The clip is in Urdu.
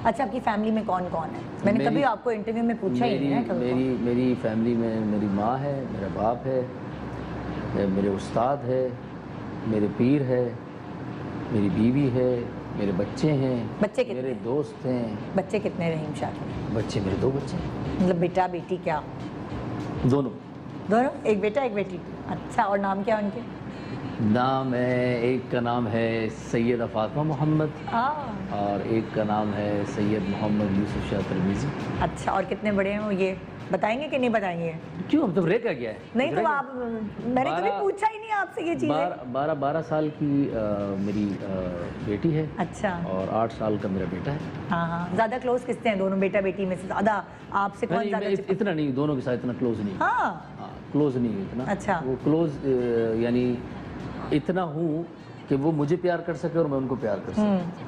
اچھا آپ کی فیملی میں کون کون ہے؟ میں نے کبھی آپ کو انٹرویو میں پوچھا ہی نہیں ہے. میری فیملی میں میری ماں ہے، میرا باپ ہے، میرے استاد ہے، میرے پیر ہے، میری بیوی ہے، میرے بچے ہیں، بچے کتنے میرے دوست ہیں. بچے کتنے رحیم شاہ کے؟ بچے میرے 2 بچے ہیں. مطلب بیٹا بیٹی کیا؟ دونوں. ایک بیٹا ایک بیٹی. اچھا اور نام کیا ان کے؟ نام ہے، ایک کا نام ہے سیدہ فاطمہ محمد اور ایک کا نام ہے سید محمد یوسف شاہ ترمیزی. اچھا اور کتنے بڑے ہیں وہ، یہ بتائیں گے کہ نہیں بتائیں گے؟ کیوں اب تو رہ کیا گیا ہے؟ نہیں تو آپ، میں نے کبھی پوچھا ہی نہیں آپ سے یہ چیزیں. 12 سال کی میری بیٹی ہے. اچھا. اور 8 سال کا میرا بیٹا ہے. ہاں زیادہ کلوز کس سے ہیں دونوں بیٹا بیٹی میں سے؟ زیادہ آپ سے کون زیادہ؟ اتنا نہیں، دونوں کے ساتھ اتنا کلوز نہیں. ہاں کلوز نہیں اتنا. اچھا. وہ کلوز یعنی اتنا ہوں کہ وہ مجھے پیار کر سکے اور میں ان کو پیار کر سکوں.